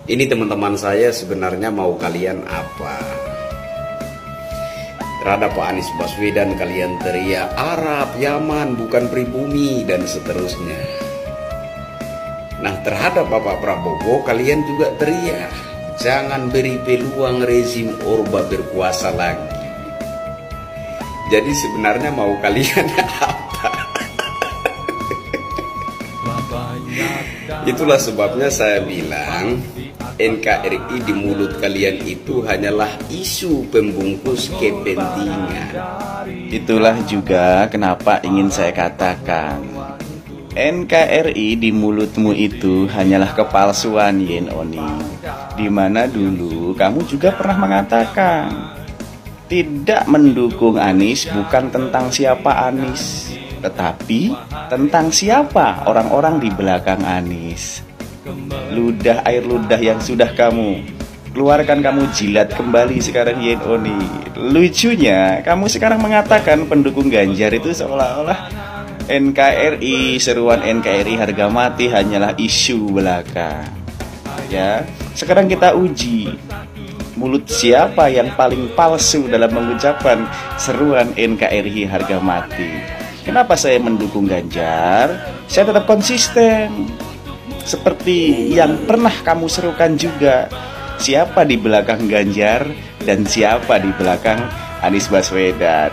Ini teman-teman saya sebenarnya mau kalian apa? Terhadap Pak Anies Baswedan kalian teriak Arab, Yaman, bukan pribumi, dan seterusnya. Nah, terhadap Bapak Prabowo kalian juga teriak jangan beri peluang rezim Orba berkuasa lagi. Jadi sebenarnya mau kalian apa? Itulah sebabnya saya bilang NKRI di mulut kalian itu hanyalah isu pembungkus kepentingan. Itulah juga kenapa ingin saya katakan NKRI di mulutmu itu hanyalah kepalsuan, Yen Oni. Dimana dulu kamu juga pernah mengatakan tidak mendukung Anies bukan tentang siapa Anies, tetapi tentang siapa orang-orang di belakang Anies. Ludah air ludah yang sudah kamu keluarkan, kamu jilat kembali sekarang, Yen Oni. Lucunya kamu sekarang mengatakan pendukung Ganjar itu seolah-olah NKRI, seruan NKRI harga mati hanyalah isu belaka. Ya, sekarang kita uji mulut siapa yang paling palsu dalam mengucapkan seruan NKRI harga mati. Kenapa saya mendukung Ganjar? Saya tetap konsisten seperti yang pernah kamu serukan juga. Siapa di belakang Ganjar dan siapa di belakang Anies Baswedan.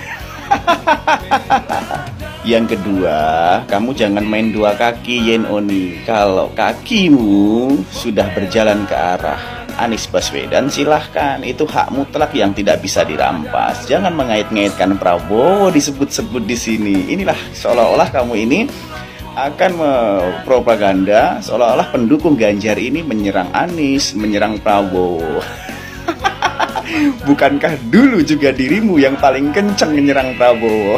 Yang kedua, kamu jangan main dua kaki, Yen Oni. Kalau kakimu sudah berjalan ke arah Anies Baswedan, silahkan, itu hak mutlak yang tidak bisa dirampas. Jangan mengait-ngaitkan Prabowo disebut-sebut di sini. Inilah seolah-olah kamu ini akan propaganda seolah-olah pendukung Ganjar ini menyerang Anies, menyerang Prabowo. Bukankah dulu juga dirimu yang paling kenceng menyerang Prabowo?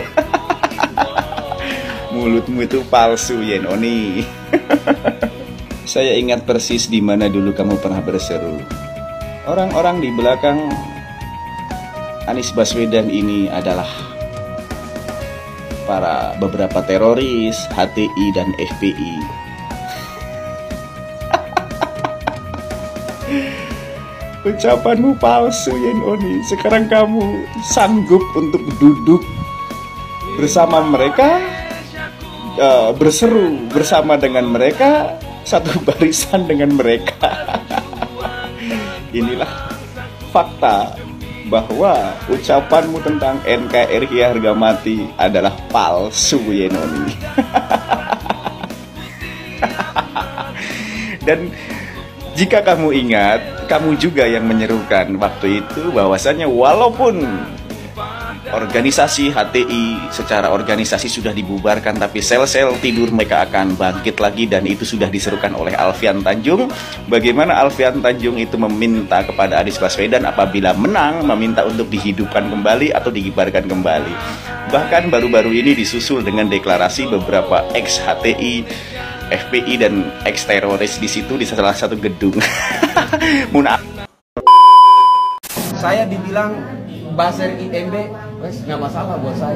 Mulutmu itu palsu, Yen Oni. Saya ingat persis di mana dulu kamu pernah berseru. Orang-orang di belakang Anies Baswedan ini adalah para beberapa teroris, HTI dan FPI. Ucapanmu palsu, Yen Oni. Sekarang kamu sanggup untuk duduk bersama mereka, berseru bersama dengan mereka, satu barisan dengan mereka. Inilah fakta bahwa ucapanmu tentang NKRI harga mati adalah palsu, Yen Oni. Dan jika kamu ingat, kamu juga yang menyerukan waktu itu bahwasannya walaupun organisasi HTI secara organisasi sudah dibubarkan, tapi sel-sel tidur mereka akan bangkit lagi, dan itu sudah diserukan oleh Alfian Tanjung. Bagaimana Alfian Tanjung itu meminta kepada Anies Baswedan apabila menang, meminta untuk dihidupkan kembali atau digibarkan kembali. Bahkan baru-baru ini disusul dengan deklarasi beberapa ex-HTI, FPI dan ex-teroris di situ di salah satu gedung. Saya dibilang Baser IMB, nggak masalah buat saya.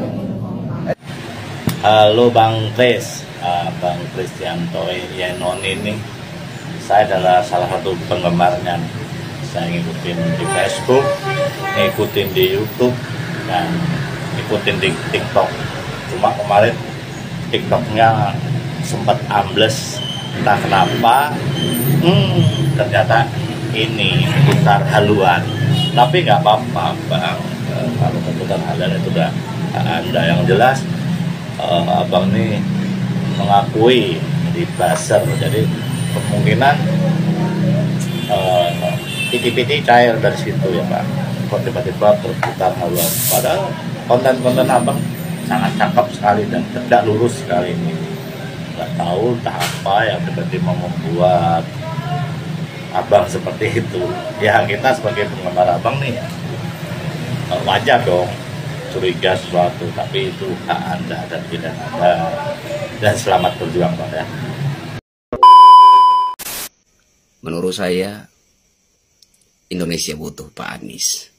Halo Bang Kris, Bang Kristianto Yen Oni ini, saya adalah salah satu penggemarnya. Saya ngikutin di Facebook, ngikutin di YouTube, dan ngikutin di TikTok. Cuma kemarin TikToknya sempat ambles, entah kenapa. Ternyata ini putar haluan. Tapi nggak apa-apa, Bang. Kalau keputar haluan itu udah Anda yang jelas. Abang ini mengakui di buzzer, jadi kemungkinan piti-piti cair dari situ ya Pak. Kok tiba-tiba berputar haluan. Padahal konten-konten abang sangat cakep sekali dan tegak lurus sekali ini. Nggak tahu entah apa yang tiba-tiba membuat abang seperti itu. Ya kita sebagai penggemar abang nih wajar dong curiga sesuatu, tapi itu hak Anda dan tidak Anda. Dan selamat berjuang Pak ya. Menurut saya Indonesia butuh Pak Anies.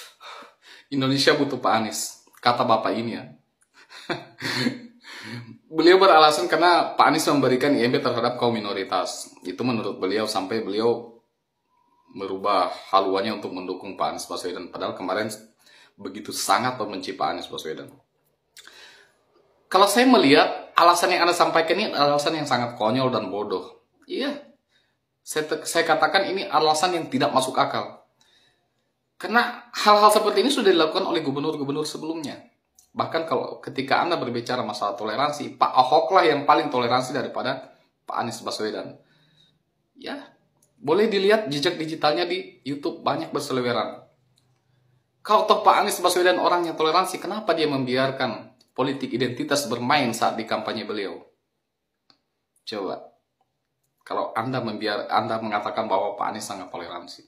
Indonesia butuh Pak Anies, kata Bapak ini ya. beliau beralasan karena Pak Anies memberikan IMB terhadap kaum minoritas. Itu menurut beliau sampai beliau merubah haluannya untuk mendukung Pak Anies Baswedan. Padahal kemarin begitu sangat membenci Pak Anies Baswedan. Kalau saya melihat alasan yang Anda sampaikan ini alasan yang sangat konyol dan bodoh. Iya, saya katakan ini alasan yang tidak masuk akal. Karena hal-hal seperti ini sudah dilakukan oleh gubernur-gubernur sebelumnya. Bahkan kalau ketika Anda berbicara masalah toleransi, Pak Ahok lah yang paling toleransi daripada Pak Anies Baswedan. Ya, boleh dilihat jejak digitalnya di YouTube, banyak berseliweran. Kalau toh Pak Anies Baswedan orangnya toleransi, kenapa dia membiarkan politik identitas bermain saat di kampanye beliau? Coba, kalau Anda mengatakan bahwa Pak Anies sangat toleransi.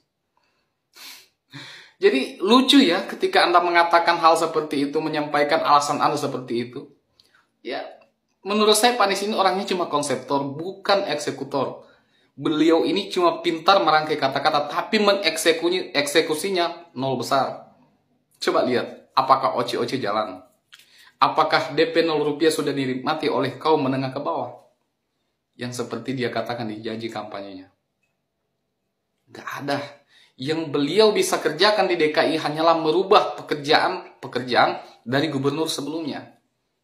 Jadi lucu ya ketika Anda mengatakan hal seperti itu, menyampaikan alasan Anda seperti itu. Ya, menurut saya Pak Anies ini orangnya cuma konseptor, bukan eksekutor. Beliau ini cuma pintar merangkai kata-kata, tapi mengeksekusinya nol besar. Coba lihat, apakah OC-OC jalan? Apakah DP 0 rupiah sudah dinikmati oleh kaum menengah ke bawah? Yang seperti dia katakan di janji kampanyenya. Gak ada. Yang beliau bisa kerjakan di DKI hanyalah merubah pekerjaan dari gubernur sebelumnya.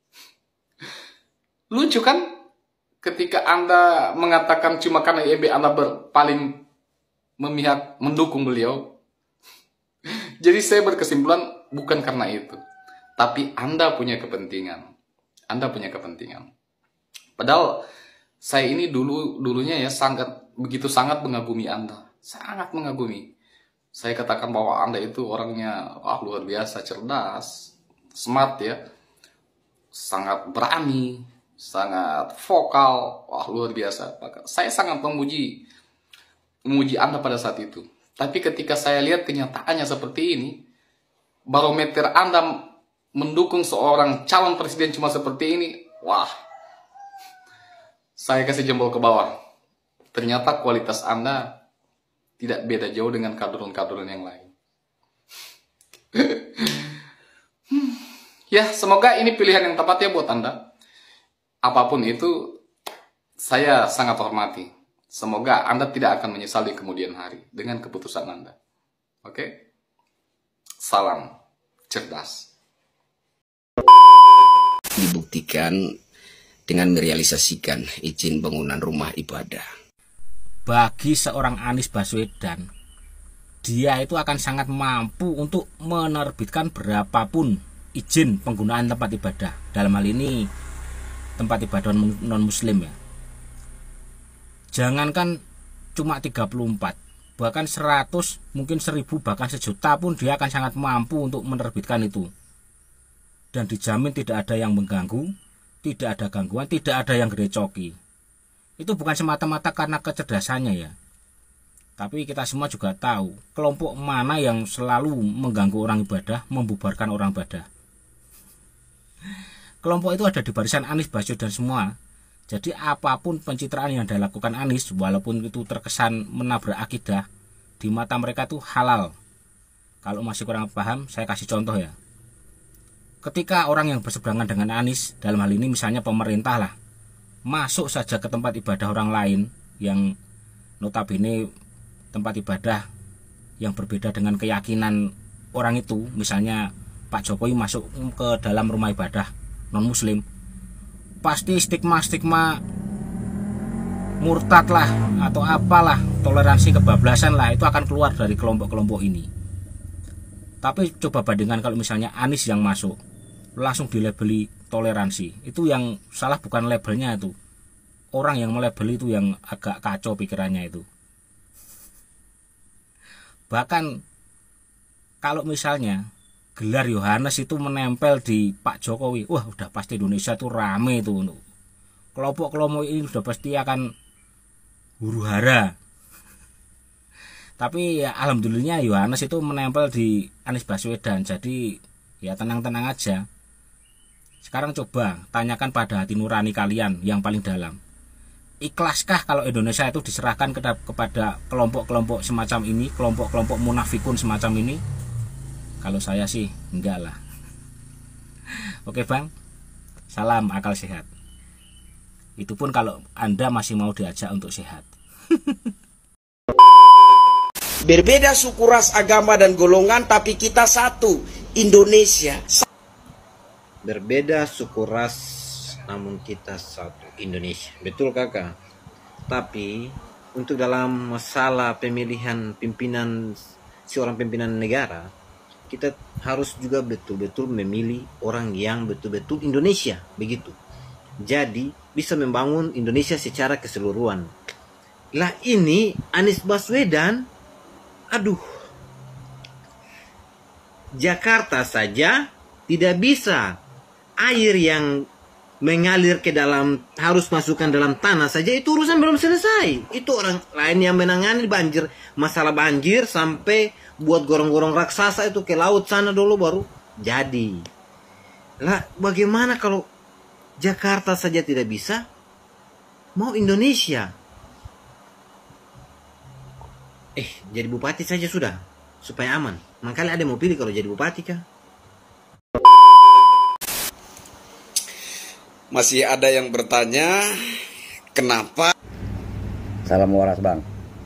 Lucu kan? Ketika Anda mengatakan cuma karena IMB Anda paling memihak mendukung beliau. Jadi saya berkesimpulan bukan karena itu. Tapi Anda punya kepentingan. Anda punya kepentingan. Padahal saya ini dulunya ya begitu sangat mengagumi Anda. Sangat mengagumi. Saya katakan bahwa Anda itu orangnya luar biasa cerdas, smart ya, sangat berani, sangat vokal, luar biasa. Saya sangat memuji Anda pada saat itu. Tapi ketika saya lihat kenyataannya seperti ini, barometer Anda mendukung seorang calon presiden cuma seperti ini, saya kasih jempol ke bawah. Ternyata kualitas Anda tidak beda jauh dengan kadrun-kadrun yang lain. Ya, semoga ini pilihan yang tepat ya buat Anda. Apapun itu, saya sangat hormati. Semoga Anda tidak akan menyesal di kemudian hari dengan keputusan Anda. Oke? Salam cerdas. Dibuktikan dengan merealisasikan izin bangunan rumah ibadah. Bagi seorang Anies Baswedan, dia itu akan sangat mampu untuk menerbitkan berapapun izin penggunaan tempat ibadah. Dalam hal ini tempat ibadah non-muslim ya. Jangankan cuma 34, bahkan 100, mungkin 1000, bahkan 1 juta pun dia akan sangat mampu untuk menerbitkan itu. Dan dijamin tidak ada yang mengganggu, tidak ada gangguan, tidak ada yang gerecoki. Itu bukan semata-mata karena kecerdasannya ya. Tapi kita semua juga tahu kelompok mana yang selalu mengganggu orang ibadah, membubarkan orang ibadah. Kelompok itu ada di barisan Anies Baswedan semua. Jadi apapun pencitraan yang dilakukan Anies, walaupun itu terkesan menabrak akidah, di mata mereka itu halal. Kalau masih kurang paham, saya kasih contoh ya. Ketika orang yang berseberangan dengan Anies, dalam hal ini misalnya pemerintah lah, masuk saja ke tempat ibadah orang lain yang notabene tempat ibadah yang berbeda dengan keyakinan orang itu, misalnya Pak Jokowi masuk ke dalam rumah ibadah non-muslim, pasti stigma murtad lah atau apalah, toleransi kebablasan lah, itu akan keluar dari kelompok-kelompok ini. Tapi coba bandingkan kalau misalnya Anies yang masuk langsung dilabeli toleransi, itu yang salah bukan labelnya, itu orang yang melabeli itu yang agak kacau pikirannya itu. Bahkan kalau misalnya gelar Yohanes itu menempel di Pak Jokowi, wah udah pasti Indonesia itu rame itu. Kelompok-kelompok ini sudah pasti akan huru-hara. Tapi ya alhamdulillahnya Yohanes itu menempel di Anies Baswedan, jadi ya tenang-tenang aja. Sekarang coba tanyakan pada hati nurani kalian yang paling dalam. Ikhlaskah kalau Indonesia itu diserahkan kepada kelompok-kelompok semacam ini, kelompok-kelompok munafikun semacam ini? Kalau saya sih enggak lah. Oke Bang, salam akal sehat. Itu pun kalau Anda masih mau diajak untuk sehat. Berbeda suku, ras, agama, dan golongan, tapi kita satu, Indonesia. Berbeda suku ras, namun kita satu, Indonesia. Betul kakak. Tapi untuk dalam masalah pemilihan pimpinan, seorang pimpinan negara, kita harus juga betul-betul memilih orang yang betul-betul Indonesia, begitu. Jadi bisa membangun Indonesia secara keseluruhan. Lah ini Anies Baswedan, aduh, Jakarta saja tidak bisa. Air yang mengalir ke dalam, harus masukkan dalam tanah saja, itu urusan belum selesai. Itu orang lain yang menangani banjir, masalah banjir, sampai buat gorong-gorong raksasa itu ke laut sana dulu baru jadi. Lah bagaimana kalau Jakarta saja tidak bisa, mau Indonesia? Jadi bupati saja sudah, supaya aman. Makanya ada yang mau pilih kalau jadi bupati kah? Masih ada yang bertanya, kenapa? Salam waras bang.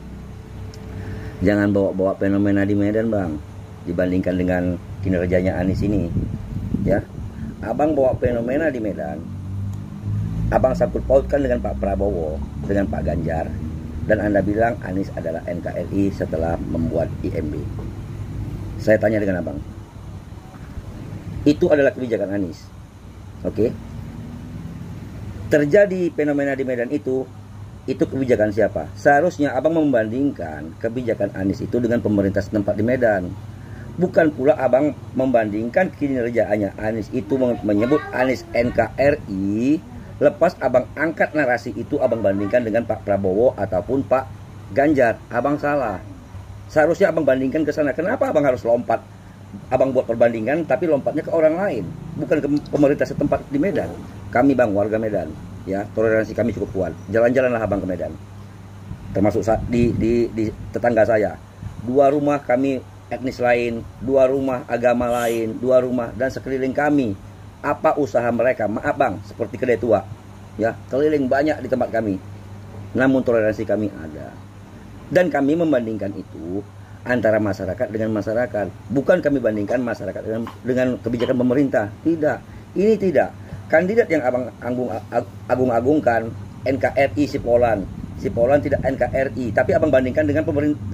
Jangan bawa-bawa fenomena di Medan bang, dibandingkan dengan kinerjanya Anies ini. Ya, abang bawa fenomena di Medan, abang sangkut pautkan dengan Pak Prabowo, dengan Pak Ganjar, dan Anda bilang Anies adalah NKRI setelah membuat IMB. Saya tanya dengan abang, itu adalah kebijakan Anies, oke? Terjadi fenomena di Medan itu kebijakan siapa? Seharusnya abang membandingkan kebijakan Anies itu dengan pemerintah setempat di Medan. Bukan pula abang membandingkan kinerjanya Anies itu menyebut Anies NKRI, lepas abang angkat narasi itu abang bandingkan dengan Pak Prabowo ataupun Pak Ganjar. Abang salah. Seharusnya abang bandingkan ke sana. Kenapa abang harus lompat? Abang buat perbandingan tapi lompatnya ke orang lain, bukan ke pemerintah setempat di Medan. Kami bang, warga Medan, ya, toleransi kami cukup kuat. Jalan-jalanlah abang ke Medan, termasuk di tetangga saya. 2 rumah kami etnis lain, 2 rumah agama lain, 2 rumah, dan sekeliling kami. Apa usaha mereka? Maaf bang, seperti kedai tua, ya, keliling banyak di tempat kami. Namun toleransi kami ada. Dan kami membandingkan itu antara masyarakat dengan masyarakat. Bukan kami bandingkan masyarakat dengan kebijakan pemerintah. Tidak, ini tidak. Kandidat yang abang agung-agungkan NKRI Sipolan tidak NKRI, tapi abang bandingkan dengan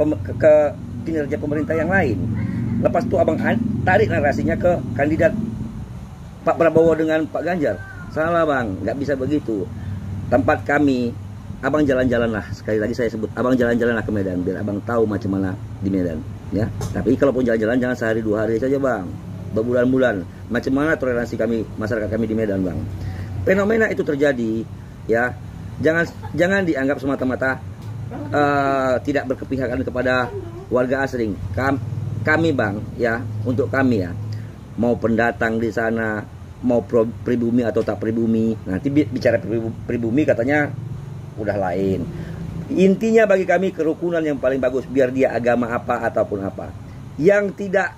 kinerja pemerintah yang lain. Lepas itu abang tarik narasinya ke kandidat Pak Prabowo dengan Pak Ganjar. Salah bang, nggak bisa begitu. Tempat kami, abang jalan-jalanlah. Sekali lagi saya sebut, abang jalan-jalanlah ke Medan, biar abang tahu macam mana di Medan, ya. Tapi kalaupun jalan-jalan jangan sehari 2 hari saja bang, berbulan-bulan. Macam mana toleransi kami, masyarakat kami di Medan bang. Fenomena itu terjadi, ya. Jangan dianggap semata-mata tidak berkepihakan kepada warga asing. Kami bang, ya, untuk kami ya, mau pendatang di sana, mau pribumi atau tak pribumi, nanti bicara pribumi katanya udah lain. Intinya bagi kami kerukunan yang paling bagus, biar dia agama apa ataupun apa. Yang tidak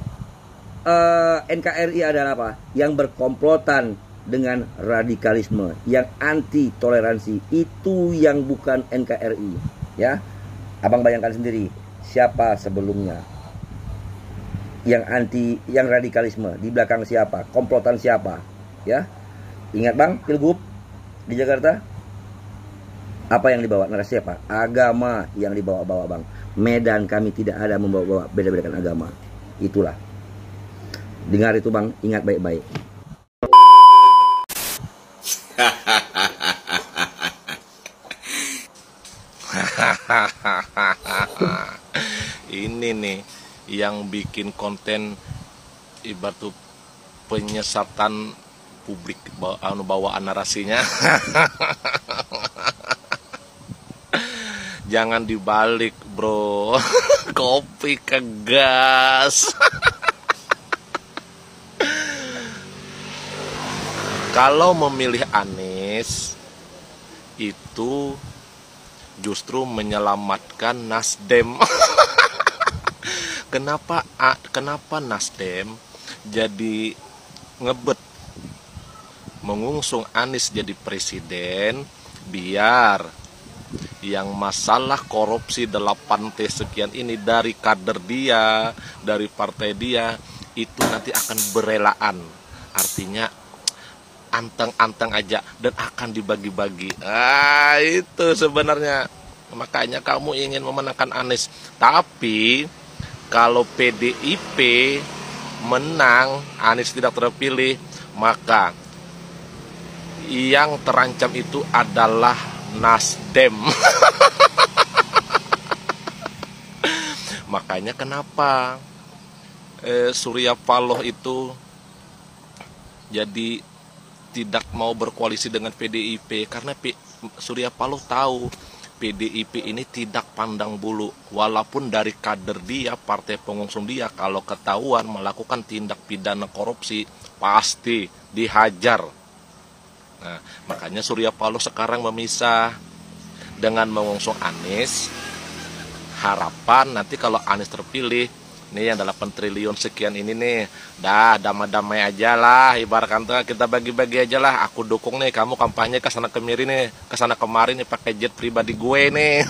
NKRI adalah apa? Yang berkomplotan dengan radikalisme, yang anti toleransi, itu yang bukan NKRI, ya. Abang bayangkan sendiri siapa sebelumnya yang anti, yang radikalisme, di belakang siapa, komplotan siapa, ya. Ingat bang, Pilgub di Jakarta, apa yang dibawa, narasi siapa? Agama yang dibawa-bawa bang. Medan kami tidak ada membawa-bawa beda-bedakan agama. Itulah. Dengar itu bang, ingat baik-baik. Ini nih yang bikin konten ibarat penyesatan publik, bawaan narasinya. Jangan dibalik bro. Kopi ke gas. Kalau memilih Anies itu justru menyelamatkan Nasdem. Kenapa Nasdem jadi ngebet mengusung Anies jadi presiden biar yang masalah korupsi 8T sekian ini dari kader dia, dari partai dia, itu nanti akan berelaan. Artinya anteng-anteng aja dan akan dibagi-bagi. Itu sebenarnya. Makanya kamu ingin memenangkan Anies. Tapi kalau PDIP menang, Anies tidak terpilih, maka yang terancam itu adalah Nasdem. Makanya kenapa Surya Paloh itu jadi tidak mau berkoalisi dengan PDIP, karena Surya Paloh tahu PDIP ini tidak pandang bulu. Walaupun dari kader dia, partai pengusung dia, kalau ketahuan melakukan tindak pidana korupsi pasti dihajar. Nah, makanya Surya Paloh sekarang memisah dengan mengusung Anies. Harapan nanti kalau Anies terpilih, nih yang 8 triliun sekian ini nih, dah damai-damai aja lah, ibaratkan tuh kita bagi-bagi aja lah. Aku dukung nih, kamu kampanye ke sana kemari nih, ke sana kemari nih pakai jet pribadi gue nih.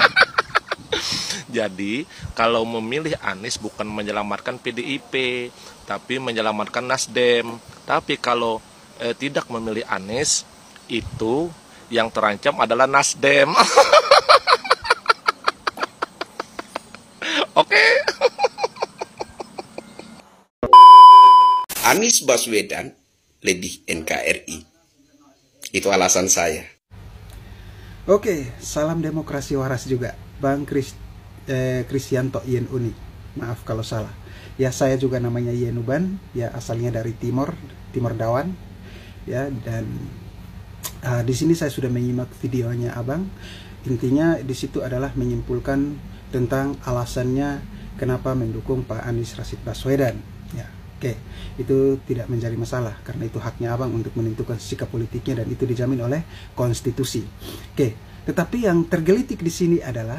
Jadi kalau memilih Anies bukan menyelamatkan PDIP, tapi menyelamatkan Nasdem. Tapi kalau tidak memilih Anies, itu yang terancam adalah Nasdem. Oke. Anies Baswedan lebih NKRI. Itu alasan saya. Oke, salam demokrasi waras juga, Bang Kristianto Yen Uni. Maaf kalau salah. Ya, saya juga namanya Yenuban, ya asalnya dari Timor Dawan. Ya, dan di sini saya sudah menyimak videonya Abang. Intinya di situ adalah menyimpulkan tentang alasannya kenapa mendukung Pak Anies Rashid Baswedan. Ya, oke, itu tidak menjadi masalah karena itu haknya Abang untuk menentukan sikap politiknya dan itu dijamin oleh konstitusi. Oke, tetapi yang tergelitik di sini adalah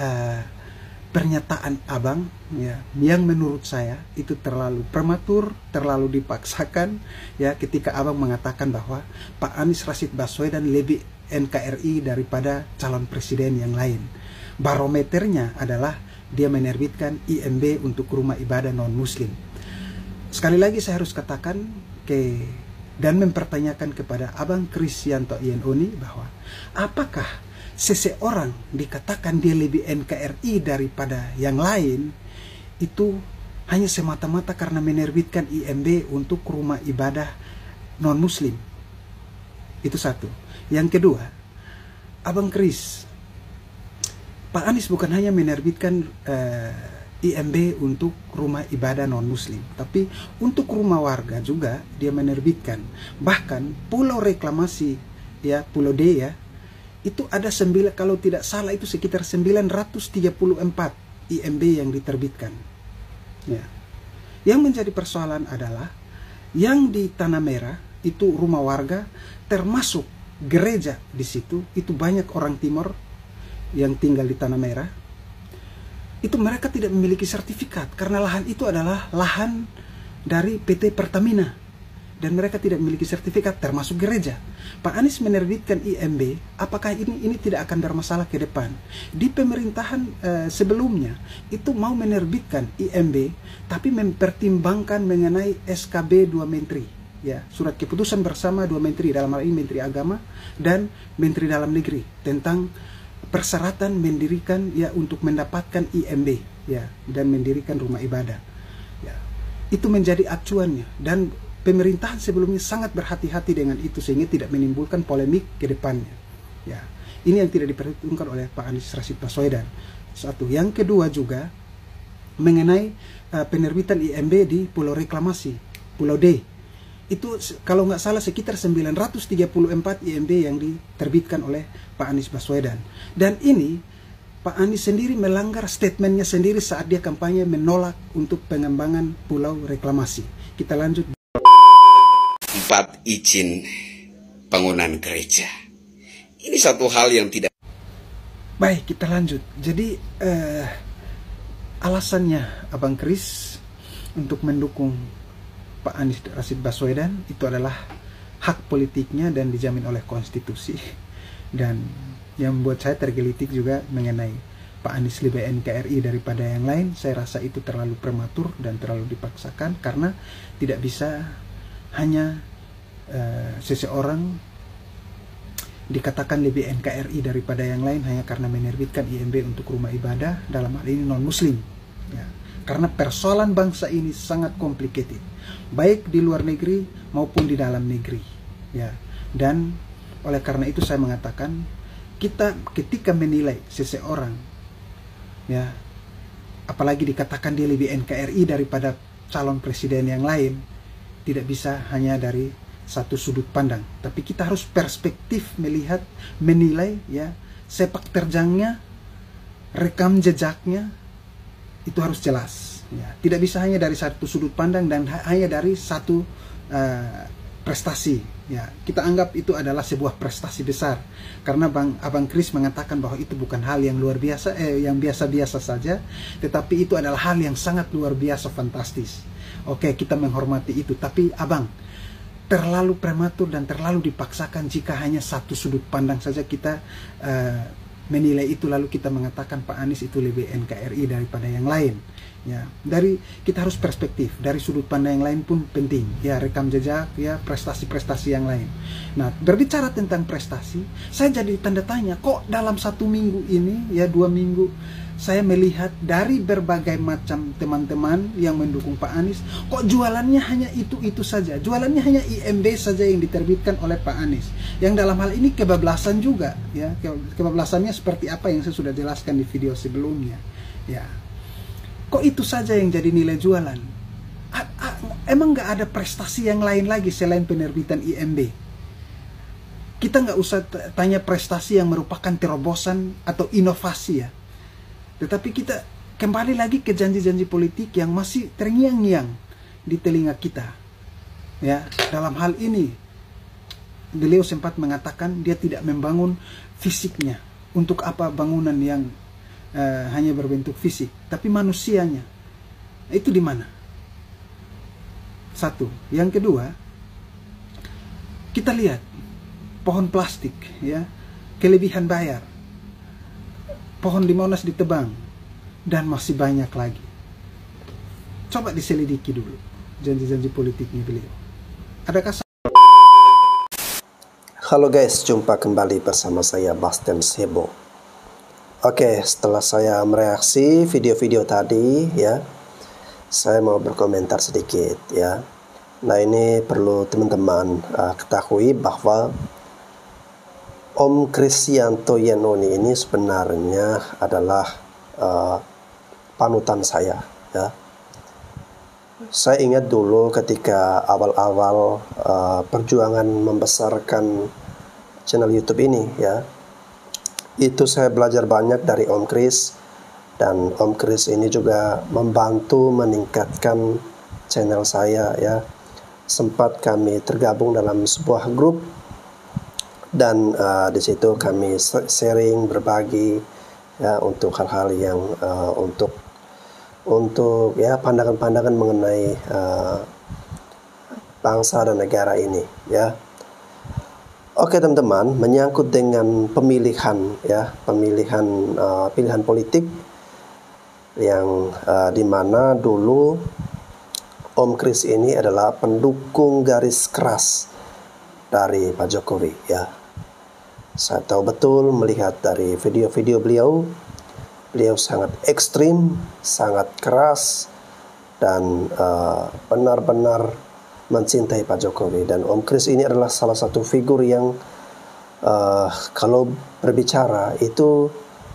pernyataan Abang, ya, yang menurut saya itu terlalu prematur, terlalu dipaksakan, ya, ketika Abang mengatakan bahwa Pak Anies Rashid Baswedan lebih NKRI daripada calon presiden yang lain. Barometernya adalah dia menerbitkan IMB untuk rumah ibadah non-muslim. Sekali lagi saya harus katakan dan mempertanyakan kepada Abang Kristianto Yen Uni bahwa apakah seseorang dikatakan dia lebih NKRI daripada yang lain itu hanya semata-mata karena menerbitkan IMB untuk rumah ibadah non-muslim. Itu satu. Yang kedua, Abang Kris, Pak Anies bukan hanya menerbitkan IMB untuk rumah ibadah non-muslim, tapi untuk rumah warga juga dia menerbitkan. Bahkan pulau reklamasi, ya, Pulau D, ya, itu ada kalau tidak salah itu sekitar 934 IMB yang diterbitkan. Ya. Yang menjadi persoalan adalah yang di Tanah Merah itu rumah warga, termasuk gereja di situ, itu banyak orang Timor yang tinggal di Tanah Merah. Itu mereka tidak memiliki sertifikat karena lahan itu adalah lahan dari PT Pertamina. Dan mereka tidak memiliki sertifikat, termasuk gereja. Pak Anies menerbitkan IMB, apakah ini tidak akan bermasalah ke depan? Di pemerintahan sebelumnya, itu mau menerbitkan IMB, tapi mempertimbangkan mengenai SKB 2 Menteri. Ya, surat keputusan bersama 2 Menteri, dalam hal ini Menteri Agama dan Menteri Dalam Negeri, tentang persyaratan mendirikan, ya, untuk mendapatkan IMB, ya, dan mendirikan rumah ibadah. Ya, itu menjadi acuannya, dan pemerintahan sebelumnya sangat berhati-hati dengan itu sehingga tidak menimbulkan polemik ke depannya. Ya, ini yang tidak diperhitungkan oleh Pak Anies Rashid Baswedan. Satu. Yang kedua juga mengenai penerbitan IMB di Pulau Reklamasi, Pulau D. Itu kalau nggak salah sekitar 934 IMB yang diterbitkan oleh Pak Anies Baswedan. Dan ini Pak Anies sendiri melanggar statementnya sendiri saat dia kampanye menolak untuk pengembangan Pulau Reklamasi. Kita lanjut. 4 izin bangunan gereja. Ini satu hal yang tidak. Baik, kita lanjut. Jadi alasannya Abang Kris untuk mendukung Pak Anies Rashid Baswedan itu adalah hak politiknya dan dijamin oleh konstitusi. Dan yang membuat saya tergelitik juga mengenai Pak Anies lebih NKRI daripada yang lain, saya rasa itu terlalu prematur dan terlalu dipaksakan, karena tidak bisa hanya seseorang dikatakan lebih NKRI daripada yang lain hanya karena menerbitkan IMB untuk rumah ibadah, dalam hal ini non-muslim. Ya. Karena persoalan bangsa ini sangat complicated, baik di luar negeri maupun di dalam negeri. Ya. Dan oleh karena itu saya mengatakan, kita ketika menilai seseorang, ya, apalagi dikatakan dia lebih NKRI daripada calon presiden yang lain, tidak bisa hanya dari satu sudut pandang, tapi kita harus perspektif melihat, menilai, ya, sepak terjangnya, rekam jejaknya, itu harus jelas. Ya. Tidak bisa hanya dari satu sudut pandang dan hanya dari satu prestasi. Ya, kita anggap itu adalah sebuah prestasi besar, karena Abang Kris mengatakan bahwa itu bukan hal yang luar biasa, yang biasa-biasa saja, tetapi itu adalah hal yang sangat luar biasa, fantastis. Oke, kita menghormati itu, tapi Abang, terlalu prematur dan terlalu dipaksakan jika hanya satu sudut pandang saja kita menilai itu, lalu kita mengatakan Pak Anies itu lebih NKRI daripada yang lain. Ya, kita harus perspektif, dari sudut pandang yang lain pun penting, ya, rekam jejak, ya, prestasi-prestasi yang lain. Nah, berbicara tentang prestasi, saya jadi tanda tanya, kok dalam 1 minggu ini, ya 2 minggu, saya melihat dari berbagai macam teman-teman yang mendukung Pak Anies, kok jualannya hanya itu saja, jualannya hanya IMB saja yang diterbitkan oleh Pak Anies, yang dalam hal ini kebablasan juga, ya, kebablasannya seperti apa yang saya sudah jelaskan di video sebelumnya, ya. Kok itu saja yang jadi nilai jualan? Emang nggak ada prestasi yang lain lagi selain penerbitan IMB? Kita nggak usah tanya prestasi yang merupakan terobosan atau inovasi, ya. Tetapi kita kembali lagi ke janji-janji politik yang masih terngiang-ngiang di telinga kita. Ya, dalam hal ini beliau sempat mengatakan dia tidak membangun fisiknya. Untuk apa bangunan yang hanya berbentuk fisik, tapi manusianya itu di mana? Satu. Yang kedua, kita lihat pohon plastik, ya, kelebihan bayar, pohon di Monas ditebang, dan masih banyak lagi. Coba diselidiki dulu janji-janji politiknya beliau. Adakah? Halo guys, jumpa kembali bersama saya Bastian Sebo. Oke, setelah saya mereaksi video-video tadi, ya, saya mau berkomentar sedikit, ya. Nah, ini perlu teman-teman ketahui bahwa Om Kristianto Yenoni ini sebenarnya adalah panutan saya, ya. Saya ingat dulu ketika awal-awal perjuangan membesarkan channel YouTube ini, ya, itu saya belajar banyak dari Om Kris, dan Om Kris ini juga membantu meningkatkan channel saya, ya. Sempat kami tergabung dalam sebuah grup, dan di situ kami sharing, berbagi, ya, untuk hal-hal yang untuk ya pandangan-pandangan mengenai bangsa dan negara ini, ya. Oke teman-teman, menyangkut dengan pemilihan, ya, pilihan politik yang dimana dulu Om Kris ini adalah pendukung garis keras dari Pak Jokowi, ya. Saya tahu betul melihat dari video-video beliau sangat ekstrim, sangat keras, dan benar-benar mencintai Pak Jokowi. Dan Om Kris ini adalah salah satu figur yang kalau berbicara itu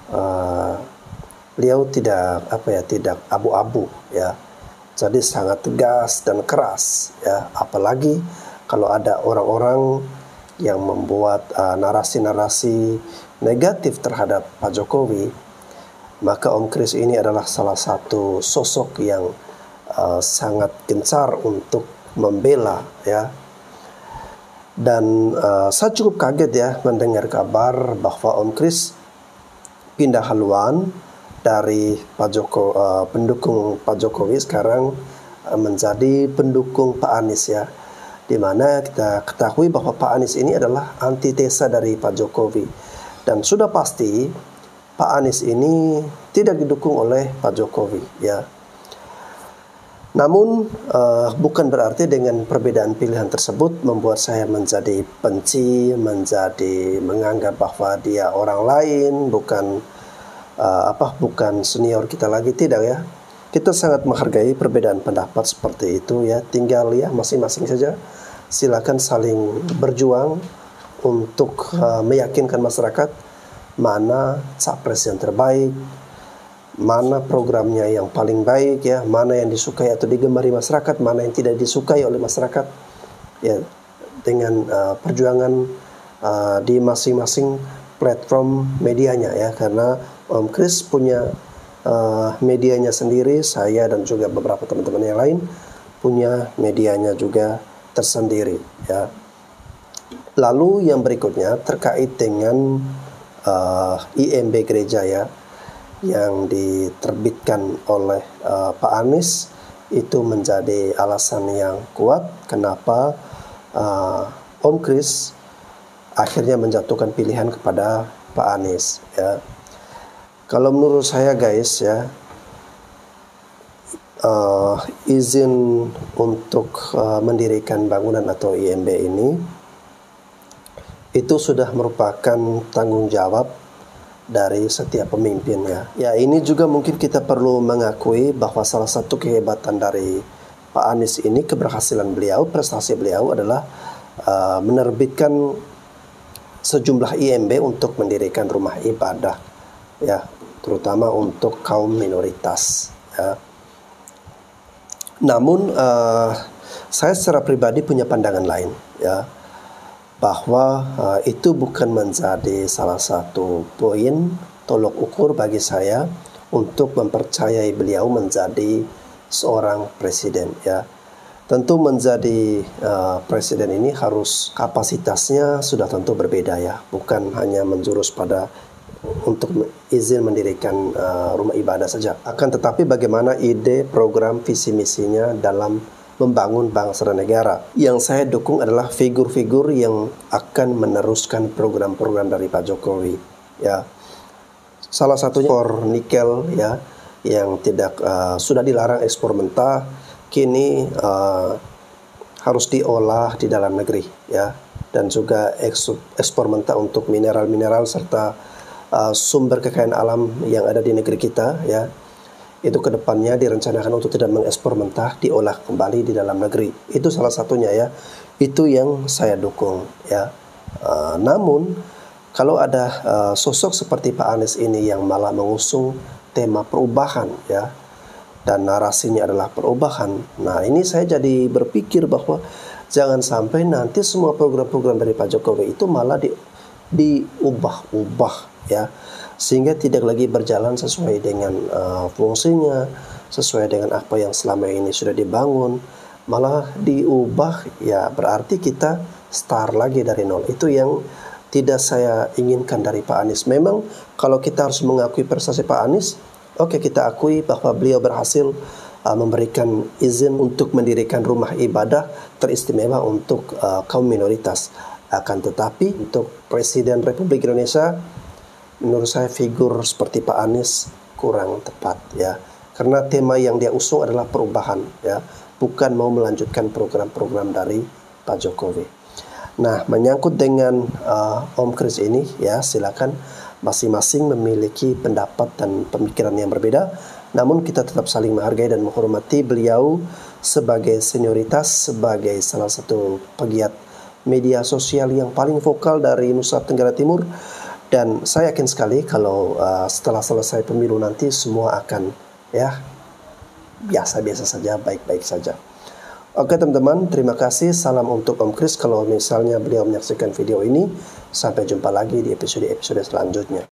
beliau tidak abu-abu, ya. Jadi sangat tegas dan keras, ya. Apalagi kalau ada orang-orang yang membuat narasi-narasi negatif terhadap Pak Jokowi, maka Om Kris ini adalah salah satu sosok yang sangat gencar untuk membela, ya. Dan saya cukup kaget, ya, mendengar kabar bahwa Om Kris pindah haluan dari pendukung Pak Jokowi sekarang menjadi pendukung Pak Anies, ya. Dimana kita ketahui bahwa Pak Anies ini adalah antitesa dari Pak Jokowi. Dan sudah pasti Pak Anies ini tidak didukung oleh Pak Jokowi, ya. Namun bukan berarti dengan perbedaan pilihan tersebut membuat saya menjadi benci, menjadi menganggap bahwa dia orang lain, bukan senior kita lagi, tidak ya. Kita sangat menghargai perbedaan pendapat seperti itu ya. Tinggal ya masing-masing saja. Silakan saling berjuang untuk meyakinkan masyarakat mana capres yang terbaik, mana programnya yang paling baik ya, mana yang disukai atau digemari masyarakat, mana yang tidak disukai oleh masyarakat ya, dengan perjuangan di masing-masing platform medianya ya, karena Om Kris punya medianya sendiri, saya dan juga beberapa teman-teman yang lain punya medianya juga tersendiri ya. Lalu yang berikutnya terkait dengan IMB gereja ya, yang diterbitkan oleh Pak Anies, itu menjadi alasan yang kuat kenapa Om Kris akhirnya menjatuhkan pilihan kepada Pak Anies ya. Kalau menurut saya guys ya, izin untuk mendirikan bangunan atau IMB ini itu sudah merupakan tanggung jawab dari setiap pemimpin ya. Ya, ini juga mungkin kita perlu mengakui bahwa salah satu kehebatan dari Pak Anies ini, keberhasilan beliau, prestasi beliau adalah menerbitkan sejumlah IMB untuk mendirikan rumah ibadah ya, terutama untuk kaum minoritas ya. Namun saya secara pribadi punya pandangan lain ya, bahwa itu bukan menjadi salah satu poin tolok ukur bagi saya untuk mempercayai beliau menjadi seorang presiden ya. Tentu menjadi presiden ini harus kapasitasnya sudah tentu berbeda ya, bukan hanya menjurus pada untuk izin mendirikan rumah ibadah saja. Akan tetapi bagaimana ide, program, visi misinya dalam membangun bangsa dan negara. Yang saya dukung adalah figur-figur yang akan meneruskan program-program dari Pak Jokowi ya. Salah satunya ekspor nikel ya, yang tidak sudah dilarang ekspor mentah, kini harus diolah di dalam negeri ya, dan juga ekspor mentah untuk mineral-mineral serta sumber kekayaan alam yang ada di negeri kita ya. Itu kedepannya direncanakan untuk tidak mengekspor mentah, diolah kembali di dalam negeri. Itu salah satunya ya. Itu yang saya dukung ya. Namun kalau ada sosok seperti Pak Anies ini yang malah mengusung tema perubahan ya, dan narasinya adalah perubahan. Nah, ini saya jadi berpikir bahwa jangan sampai nanti semua program-program dari Pak Jokowi itu malah diubah-ubah ya, sehingga tidak lagi berjalan sesuai dengan fungsinya, sesuai dengan apa yang selama ini sudah dibangun, malah diubah ya, berarti kita start lagi dari nol. Itu yang tidak saya inginkan dari Pak Anies. Memang kalau kita harus mengakui prestasi Pak Anies, oke, kita akui bahwa beliau berhasil memberikan izin untuk mendirikan rumah ibadah teristimewa untuk kaum minoritas. Akan tetapi untuk Presiden Republik Indonesia, menurut saya figur seperti Pak Anies kurang tepat ya, karena tema yang dia usung adalah perubahan ya, bukan mau melanjutkan program-program dari Pak Jokowi. Nah, menyangkut dengan Om Kris ini ya, silakan masing-masing memiliki pendapat dan pemikiran yang berbeda, namun kita tetap saling menghargai dan menghormati beliau sebagai senioritas, sebagai salah satu pegiat media sosial yang paling vokal dari Nusa Tenggara Timur. Dan saya yakin sekali kalau setelah selesai pemilu nanti semua akan ya biasa-biasa saja, baik-baik saja. Oke teman-teman, terima kasih. Salam untuk Om Kris kalau misalnya beliau menyaksikan video ini. Sampai jumpa lagi di episode-episode selanjutnya.